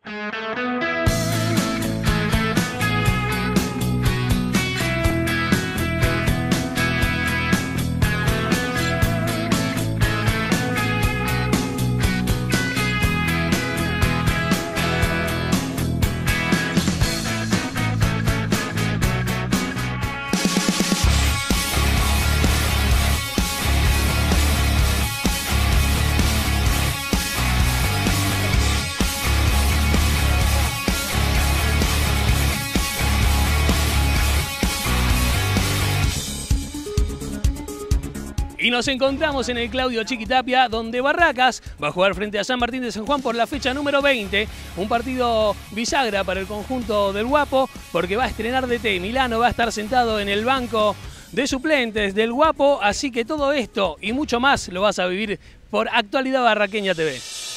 Y nos encontramos en el Claudio Chiquitapia, donde Barracas va a jugar frente a San Martín de San Juan por la fecha número 20. Un partido bisagra para el conjunto del Guapo, porque va a estrenar DT. Milano va a estar sentado en el banco de suplentes del Guapo. Así que todo esto y mucho más lo vas a vivir por Actualidad Barraqueña TV.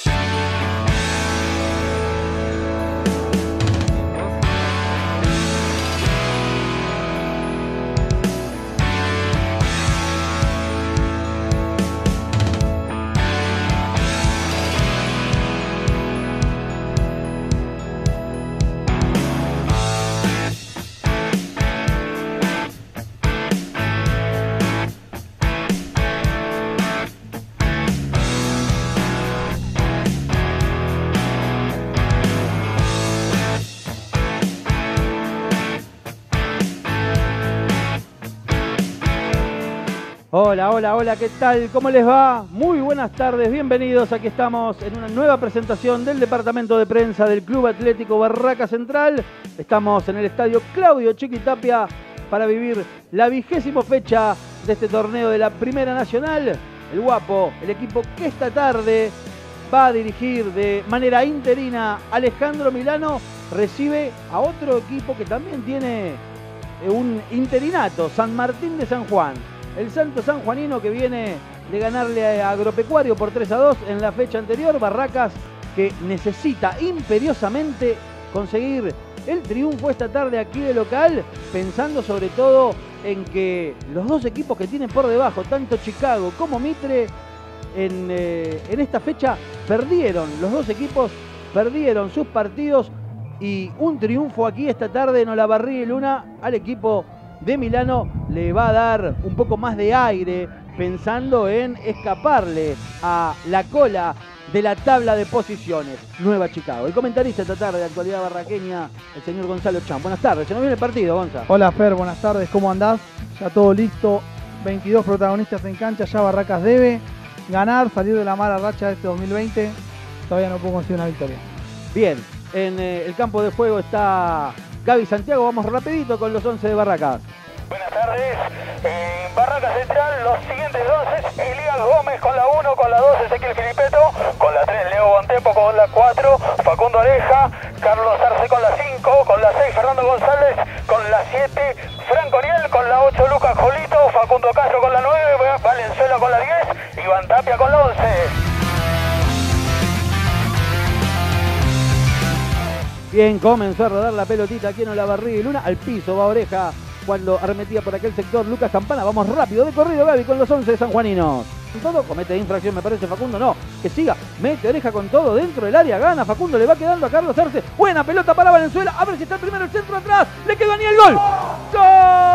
Hola, hola, hola, ¿qué tal? ¿Cómo les va? Muy buenas tardes, bienvenidos. Aquí estamos en una nueva presentación del departamento de prensa del Club Atlético Barracas Central. Estamos en el estadio Claudio Chiquitapia para vivir la 20ª fecha de este torneo de la Primera Nacional. El Guapo, el equipo que esta tarde va a dirigir de manera interina Alejandro Milano, recibe a otro equipo que también tiene un interinato, San Martín de San Juan. El Santo Sanjuanino, que viene de ganarle a Agropecuario por 3-2 en la fecha anterior. Barracas, que necesita imperiosamente conseguir el triunfo esta tarde aquí de local, pensando sobre todo en que los dos equipos que tienen por debajo, tanto Chicago como Mitre, en esta fecha perdieron. Los dos equipos perdieron sus partidos y un triunfo aquí esta tarde en Olavarría y Luna al equipo de Milano le va a dar un poco más de aire, pensando en escaparle a la cola de la tabla de posiciones. Nueva Chicago. El comentarista esta tarde de Actualidad Barraqueña, el señor Gonzalo Cham. Buenas tardes, se nos viene el partido, Gonza. Hola Fer, buenas tardes, ¿cómo andás? Ya todo listo, 22 protagonistas en cancha, ya Barracas debe ganar, salir de la mala racha de este 2020. Todavía no puedo conseguir una victoria. Bien, en el campo de juego está Gaby Santiago. Vamos rapidito con los 11 de Barracas. Buenas tardes, en Barracas Central los siguientes 11: Elías Gómez con la 1, con la 2 Ezequiel Filipeto, con la 3 Leo Bontempo, con la 4 Facundo Oreja, Carlos Arce con la 5, con la 6 Fernando González, con la 7 Franco Niel, con la 8 Lucas Jolito, Facundo Castro con la 9, Valenzuela con la 10, Iván Tapia con la 11. Bien, comenzó a rodar la pelotita aquí en Olavarría y Luna. Al piso va Oreja cuando arremetía por aquel sector Lucas Campana. Vamos rápido de corrido, Gaby, con los 11 sanjuaninos. Todo comete infracción, me parece. Facundo no, que siga, mete Oreja con todo dentro del área, gana Facundo, le va quedando a Carlos Arce. Buena pelota para Valenzuela, a ver si está primero el centro atrás, le quedó ni el gol. ¡Gol!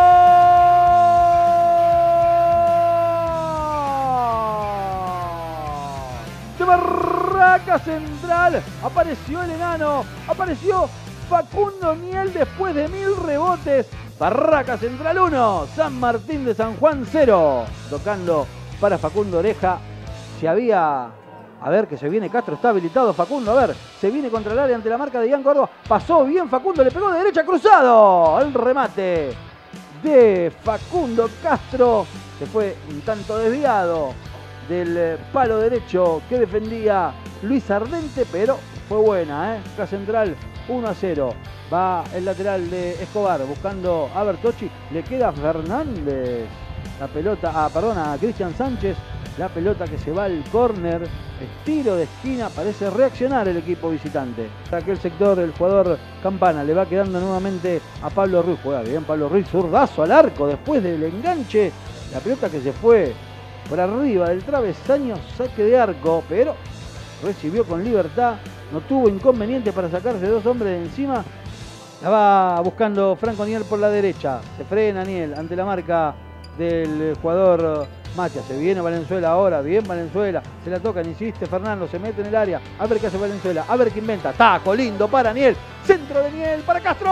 De Barracas Central, apareció el enano, apareció Facundo Niel después de 1000 rebotes. Barracas Central 1, San Martín de San Juan 0. Tocando para Facundo Oreja. Si había... A ver, que se viene Castro, está habilitado Facundo. A ver, se viene contra el área ante la marca de Ian Córdoba. Pasó bien Facundo, le pegó de derecha, cruzado. El remate de Facundo Castro. Se fue un tanto desviado del palo derecho que defendía Luis Ardente, pero fue buena, Acá Central 1-0. Va el lateral de Escobar buscando a Bertocci. Le queda Fernández. La pelota, a Cristian Sánchez. La pelota que se va al córner. Tiro de esquina. Parece reaccionar el equipo visitante. Aquel sector el jugador Campana. Le va quedando nuevamente a Pablo Ruiz. Juega bien Pablo Ruiz. Zurdazo al arco después del enganche. La pelota que se fue por arriba del travesaño. Saque de arco. Pero recibió con libertad, no tuvo inconveniente para sacarse 2 hombres de encima. La va buscando Franco Niel por la derecha. Se frena Niel ante la marca del jugador Matia. Se viene Valenzuela ahora. Bien Valenzuela. Se la tocan. Insiste Fernando. Se mete en el área. A ver qué hace Valenzuela. A ver qué inventa. Taco lindo para Niel. Centro de Niel para Castro.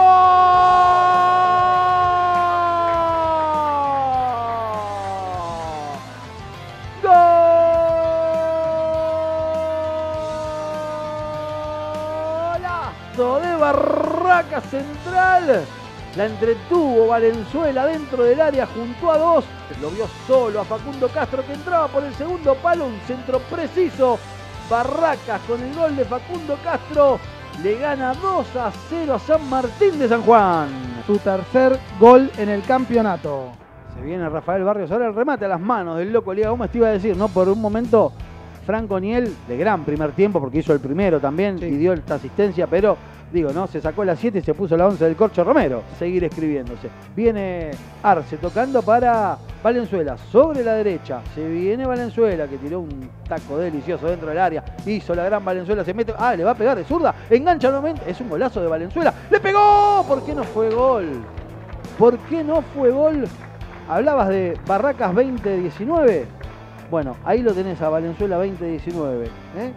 ¡Golazo de Barracas Central! La entretuvo Valenzuela dentro del área junto a 2. Lo vio solo a Facundo Castro que entraba por el segundo palo. Un centro preciso. Barracas con el gol de Facundo Castro le gana 2-0 a San Martín de San Juan. Su tercer gol en el campeonato. Se viene Rafael Barrios. Ahora el remate a las manos del loco Elías Gómez. Te iba a decir, ¿no? Por un momento, Franco Niel, de gran primer tiempo, porque hizo el primero también, sí, y dio esta asistencia, pero digo, ¿no? Se sacó la 7 y se puso la 11 del Corcho Romero. Seguir escribiéndose. Viene Arce tocando para Valenzuela. Sobre la derecha. Se viene Valenzuela que tiró un taco delicioso dentro del área. Hizo la gran Valenzuela. Se mete. Ah, le va a pegar de zurda. Engancha nuevamente. Es un golazo de Valenzuela. ¡Le pegó! ¿Por qué no fue gol? ¿Por qué no fue gol? Hablabas de Barracas 2019. Bueno, ahí lo tenés a Valenzuela 2019.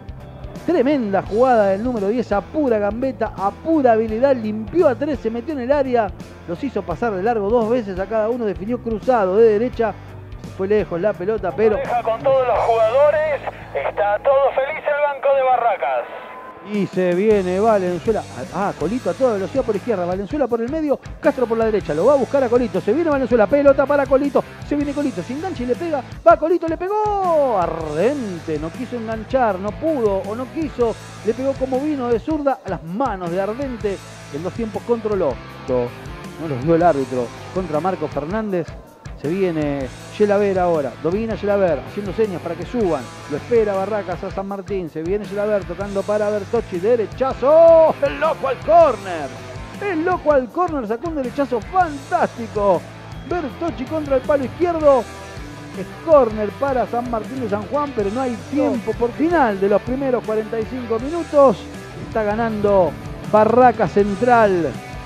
Tremenda jugada del número 10, a pura gambeta, a pura habilidad, limpió a 3, se metió en el área, los hizo pasar de largo 2 veces a cada uno, definió cruzado de derecha, fue lejos la pelota, pero... Deja con todos los jugadores, está todo feliz el banco de Barracas. Y se viene Valenzuela, Colito a toda velocidad por izquierda, Valenzuela por el medio, Castro por la derecha, lo va a buscar a Colito, se viene Valenzuela, pelota para Colito, se viene Colito, se engancha y le pega, va Colito, le pegó, Ardente, no quiso enganchar, no pudo o no quiso, le pegó como vino de zurda a las manos de Ardente, que en 2 tiempos controló, no los vio el árbitro, contra Marcos Fernández. Se viene Gelaber ahora, domina Gelaber, haciendo señas para que suban. Lo espera Barracas a San Martín. Se viene Gelaber tocando para Bertocci. Derechazo. El loco al córner. El loco al córner sacó un derechazo fantástico. Bertocci contra el palo izquierdo. Es córner para San Martín de San Juan, pero no hay tiempo por final de los primeros 45 minutos. Está ganando Barracas Central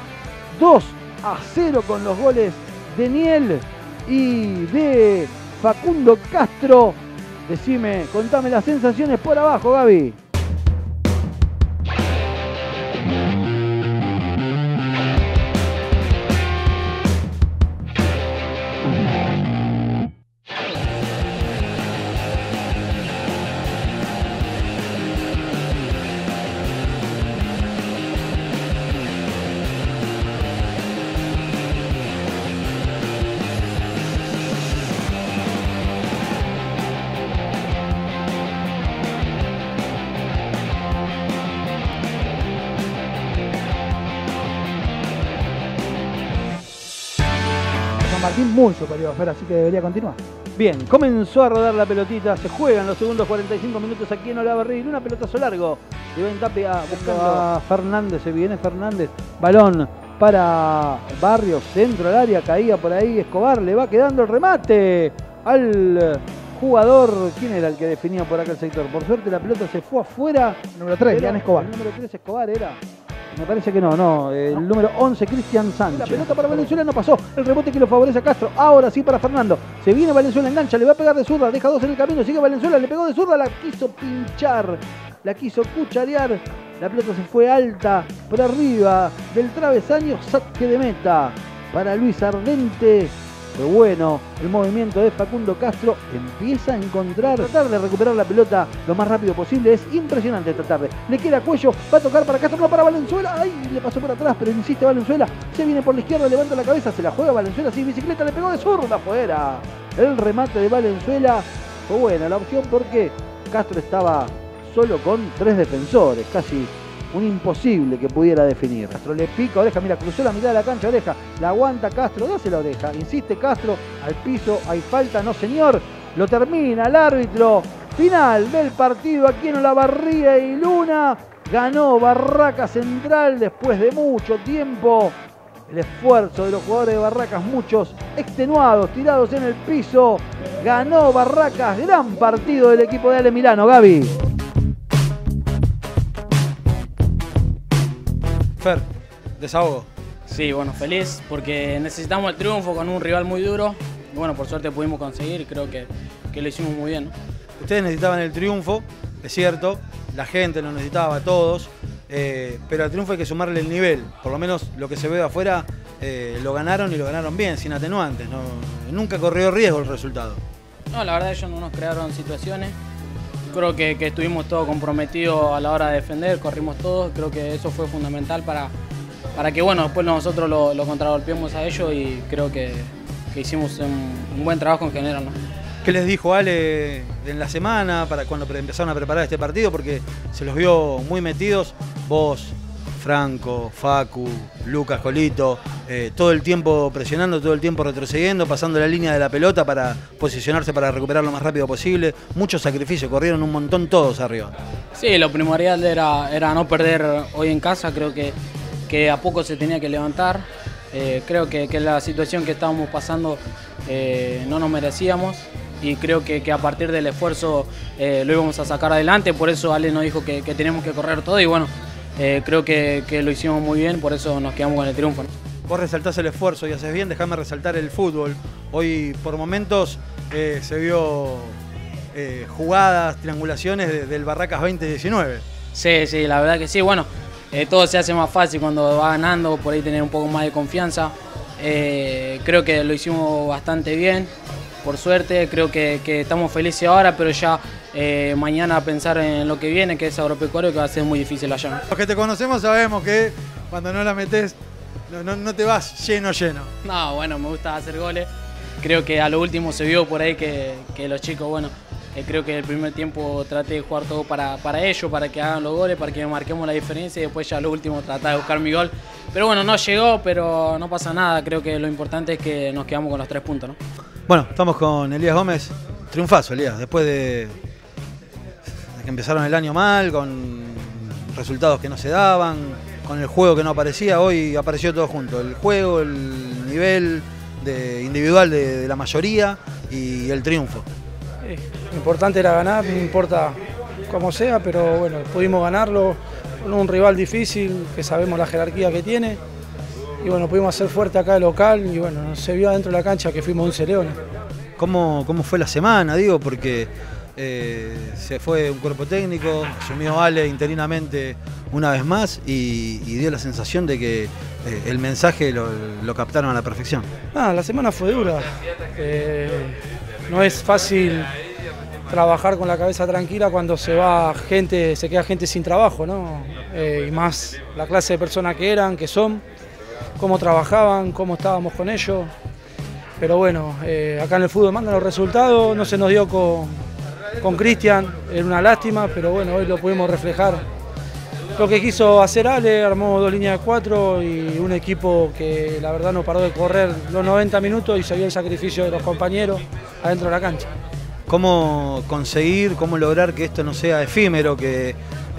2-0 con los goles de Niel y de Facundo Castro. Decime, contame las sensaciones por abajo, Gaby. Martín muy superior, pero así que debería continuar. Bien, comenzó a rodar la pelotita, se juegan los segundos 45 minutos aquí en Olavarría, un pelotazo largo de Ben Tapia buscando a Fernández, se viene Fernández, balón para Barrios, centro al área, caía por ahí Escobar, le va quedando el remate al jugador, ¿quién era el que definía por acá el sector? Por suerte la pelota se fue afuera. Número 3, Jan Escobar. El número 3 Escobar era... Me parece que no, el número 11, Cristian Sánchez. La pelota para Valenzuela no pasó, el rebote que lo favorece a Castro, ahora sí para Fernando. Se viene Valenzuela, engancha, le va a pegar de zurda, deja 2 en el camino, sigue Valenzuela, le pegó de zurda, la quiso pinchar, la quiso cucharear. La pelota se fue alta, por arriba del travesaño, saque de meta para Luis Ardente. Pero bueno, el movimiento de Facundo Castro empieza a encontrar, tratar de recuperar la pelota lo más rápido posible. Es impresionante esta tarde. Le queda cuello, va a tocar para Castro, no para Valenzuela. ¡Ay! Le pasó por atrás, pero insiste Valenzuela. Se viene por la izquierda, levanta la cabeza, se la juega Valenzuela. Sí, bicicleta, le pegó de zurda afuera. El remate de Valenzuela fue buena la opción porque Castro estaba solo con 3 defensores, casi un imposible que pudiera definir. Castro le pica Oreja, mira, cruzó la mitad de la cancha Oreja, la aguanta Castro, dase la Oreja, insiste Castro, al piso, hay falta, no señor, lo termina el árbitro. Final del partido aquí en Olavarría y Luna, ganó Barracas Central después de mucho tiempo. El esfuerzo de los jugadores de Barracas, muchos extenuados, tirados en el piso, ganó Barracas, gran partido del equipo de Ale Milano, Gaby. Fer, desahogo. Sí, bueno, feliz porque necesitamos el triunfo con un rival muy duro. Y bueno, por suerte pudimos conseguir y creo que lo hicimos muy bien, ¿no? Ustedes necesitaban el triunfo, es cierto, la gente lo necesitaba, todos, pero al triunfo hay que sumarle el nivel. Por lo menos lo que se ve de afuera, lo ganaron y lo ganaron bien, sin atenuantes. Nunca corrió riesgo el resultado. No, la verdad ellos no nos crearon situaciones. Creo que estuvimos todos comprometidos a la hora de defender, corrimos todos. Creo que eso fue fundamental para que bueno, después nosotros lo contragolpeemos a ellos y creo que hicimos un buen trabajo en general, ¿no? ¿Qué les dijo Ale en la semana para cuando empezaron a preparar este partido? Porque se los vio muy metidos, vos, Franco, Facu, Lucas, Colito, todo el tiempo presionando, todo el tiempo retrocediendo, pasando la línea de la pelota para posicionarse para recuperar lo más rápido posible. Mucho sacrificio, corrieron un montón todos arriba. Sí, lo primordial era no perder hoy en casa, creo que a poco se tenía que levantar. Creo que la situación que estábamos pasando no nos merecíamos y creo que a partir del esfuerzo lo íbamos a sacar adelante, por eso Ale nos dijo que teníamos que correr todo y bueno, creo que lo hicimos muy bien, por eso nos quedamos con el triunfo, ¿no? Vos resaltás el esfuerzo y haces bien, déjame resaltar el fútbol. Hoy por momentos se vio jugadas, triangulaciones del Barracas 2019. Sí, la verdad que sí, bueno, todo se hace más fácil cuando va ganando, por ahí tener un poco más de confianza. Creo que lo hicimos bastante bien, por suerte, creo que estamos felices ahora, pero ya mañana pensar en lo que viene, que es agropecuario, que va a ser muy difícil allá. Los que te conocemos sabemos que cuando no la metés no te vas lleno. No, bueno, me gusta hacer goles. Creo que a lo último se vio por ahí que los chicos, bueno, creo que el primer tiempo traté de jugar todo para ellos, para que hagan los goles, para que marquemos la diferencia y después ya a lo último tratar de buscar mi gol. Pero bueno, no llegó, pero no pasa nada. Creo que lo importante es que nos quedamos con los 3 puntos, ¿no? Bueno, estamos con Elías Gómez. Triunfazo, Elías, después de que empezaron el año mal, con resultados que no se daban, con el juego que no aparecía. Hoy apareció todo junto, el juego, el nivel individual de la mayoría y el triunfo. Lo importante era ganar, no importa cómo sea, pero bueno, pudimos ganarlo con un rival difícil, que sabemos la jerarquía que tiene. Y bueno, pudimos hacer fuerte acá de local y bueno, se vio adentro de la cancha que fuimos 11 leones. ¿Cómo fue la semana? Digo, porque se fue un cuerpo técnico, asumió Ale interinamente una vez más y dio la sensación de que el mensaje lo captaron a la perfección. La semana fue dura. No es fácil trabajar con la cabeza tranquila cuando se queda gente sin trabajo, ¿no? Y más la clase de personas que eran, que son, cómo trabajaban, cómo estábamos con ellos. Pero bueno, acá en el fútbol mandan los resultados, no se nos dio con Cristian, era una lástima, pero bueno, hoy lo pudimos reflejar. Lo que quiso hacer Ale, armó 2 líneas de 4 y un equipo que la verdad no paró de correr los 90 minutos y se vio el sacrificio de los compañeros adentro de la cancha. ¿Cómo conseguir, cómo lograr que esto no sea efímero, que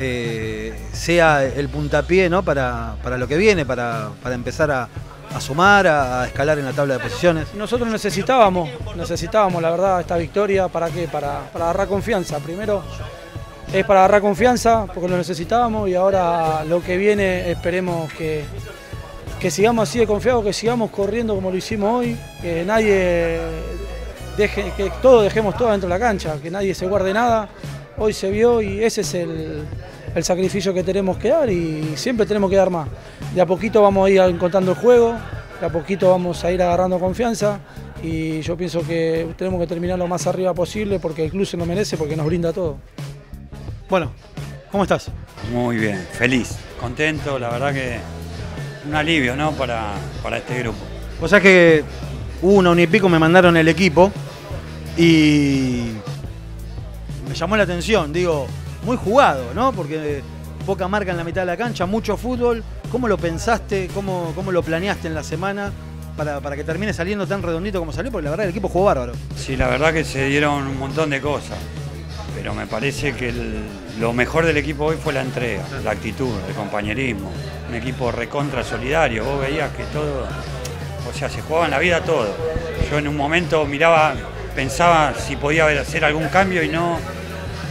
sea el puntapié, ¿no? para lo que viene, para empezar a sumar, a escalar en la tabla de posiciones? Nosotros necesitábamos la verdad esta victoria, ¿para qué? Para agarrar confianza. Primero es para agarrar confianza porque lo necesitábamos y ahora lo que viene esperemos que sigamos así de confiados, que sigamos corriendo como lo hicimos hoy, que nadie que todos dejemos todo dentro de la cancha, que nadie se guarde nada. Hoy se vio y ese es el sacrificio que tenemos que dar y siempre tenemos que dar más. De a poquito vamos a ir encontrando el juego, de a poquito vamos a ir agarrando confianza y yo pienso que tenemos que terminar lo más arriba posible porque el club se lo merece, porque nos brinda todo. Bueno, ¿cómo estás? Muy bien, feliz, contento, la verdad que un alivio, ¿no? para este grupo. O sea que 1 y pico me mandaron el equipo y me llamó la atención, digo, muy jugado, ¿no? Porque poca marca en la mitad de la cancha, mucho fútbol. ¿Cómo lo pensaste, cómo lo planeaste en la semana para que termine saliendo tan redondito como salió? Porque la verdad el equipo jugó bárbaro. Sí, la verdad que se dieron un montón de cosas, pero me parece que lo mejor del equipo hoy fue la entrega, la actitud, el compañerismo. Un equipo recontra solidario, vos veías que todo, o sea, se jugaba en la vida todo. Yo en un momento pensaba si podía hacer algún cambio y no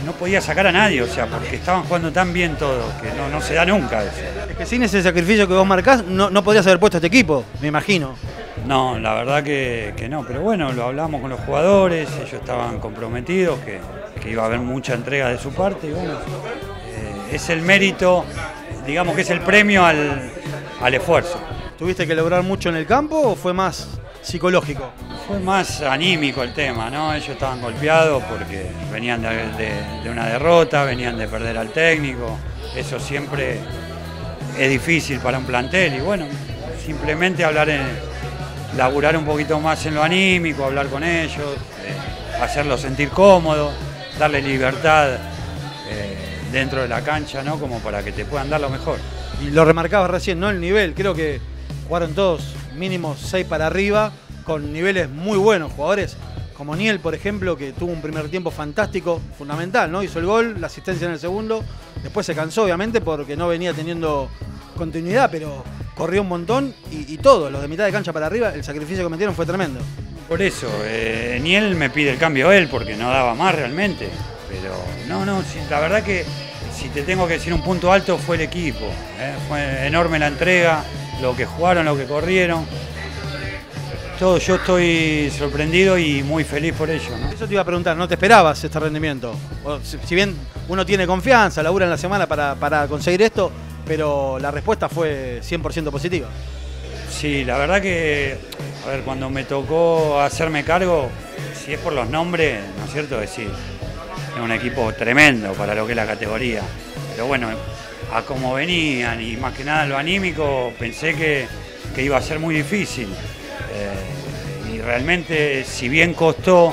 no podía sacar a nadie, o sea, porque estaban jugando tan bien todos, que no se da nunca eso. Es que sin ese sacrificio que vos marcás, no podrías haber puesto este equipo, me imagino. No, la verdad que no, pero bueno, lo hablamos con los jugadores, ellos estaban comprometidos, que iba a haber mucha entrega de su parte, y bueno, es el mérito, digamos que es el premio al esfuerzo. ¿Tuviste que lograr mucho en el campo o fue más psicológico? Fue más anímico el tema, ¿no? Ellos estaban golpeados porque venían de una derrota, venían de perder al técnico, eso siempre es difícil para un plantel y bueno, simplemente laburar un poquito más en lo anímico, hablar con ellos, hacerlos sentir cómodos, darle libertad dentro de la cancha, ¿no? Como para que te puedan dar lo mejor. Y lo remarcabas recién, ¿no? El nivel, creo que jugaron todos mínimo 6 para arriba, con niveles muy buenos, jugadores como Niel, por ejemplo, que tuvo un primer tiempo fantástico, fundamental, ¿no? Hizo el gol, la asistencia en el segundo, después se cansó obviamente porque no venía teniendo continuidad, pero corrió un montón y todos, los de mitad de cancha para arriba, el sacrificio que metieron fue tremendo. Por eso, Niel me pide el cambio él porque no daba más realmente, pero la verdad que si te tengo que decir un punto alto fue el equipo, fue enorme la entrega, lo que jugaron, lo que corrieron. Yo estoy sorprendido y muy feliz por ello, ¿no? Eso te iba a preguntar, ¿no te esperabas este rendimiento? Si bien uno tiene confianza, labura en la semana para conseguir esto, pero la respuesta fue 100% positiva. Sí, la verdad que, a ver, cuando me tocó hacerme cargo, si es por los nombres, ¿no es cierto? Decir, es un equipo tremendo para lo que es la categoría. Pero bueno, a cómo venían y más que nada lo anímico, pensé que iba a ser muy difícil. Y realmente, si bien costó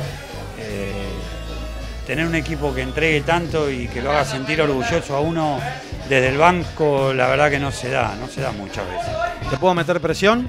tener un equipo que entregue tanto y que lo haga sentir orgulloso a uno desde el banco, la verdad que no se da muchas veces. ¿Te puedo meter presión?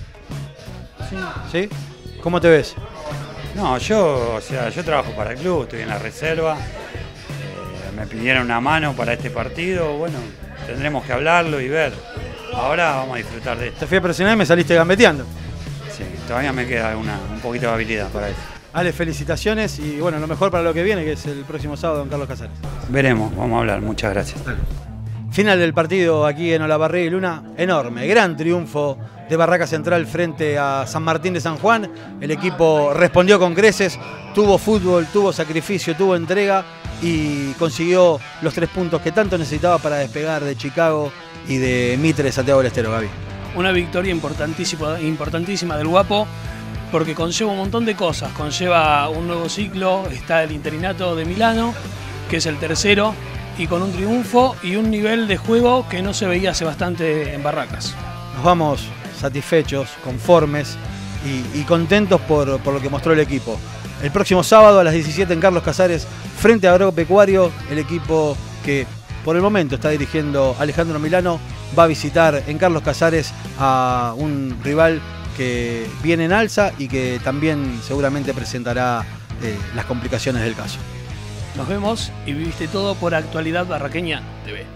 ¿Sí? ¿Cómo te ves? No, yo trabajo para el club, estoy en la reserva, me pidieron una mano para este partido, bueno, tendremos que hablarlo y ver. Ahora vamos a disfrutar de esto. Te fui a presionar y me saliste gambeteando. Sí, todavía me queda un poquito de habilidad para eso. Ale, felicitaciones y bueno, lo mejor para lo que viene, que es el próximo sábado en Carlos Casares. Veremos, vamos a hablar, muchas gracias. Dale. Final del partido aquí en Olavarría y Luna, enorme, gran triunfo de Barraca Central frente a San Martín de San Juan. El equipo respondió con creces, tuvo fútbol, tuvo sacrificio, tuvo entrega y consiguió los 3 puntos que tanto necesitaba para despegar de Chicago y de Mitre, Santiago del Estero, Gaby. Una victoria importantísima del Guapo, porque conlleva un montón de cosas. Conlleva un nuevo ciclo, está el interinato de Milano, que es el tercero, y con un triunfo y un nivel de juego que no se veía hace bastante en Barracas. Nos vamos satisfechos, conformes y contentos por lo que mostró el equipo. El próximo sábado a las 17 en Carlos Casares, frente a Agropecuario, el equipo que por el momento está dirigiendo Alejandro Milano va a visitar en Carlos Casares a un rival que viene en alza y que también seguramente presentará las complicaciones del caso. Nos vemos y viviste todo por Actualidad Barraqueña TV.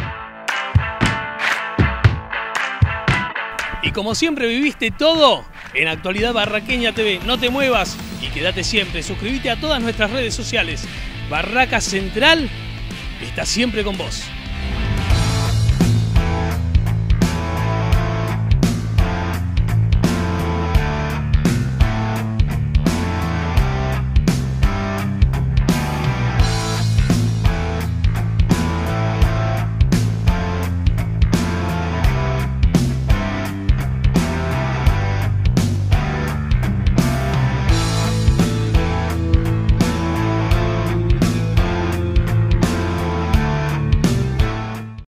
Y como siempre viviste todo en Actualidad Barraqueña TV. No te muevas y quédate siempre. Suscríbete a todas nuestras redes sociales. Barracas Central está siempre con vos.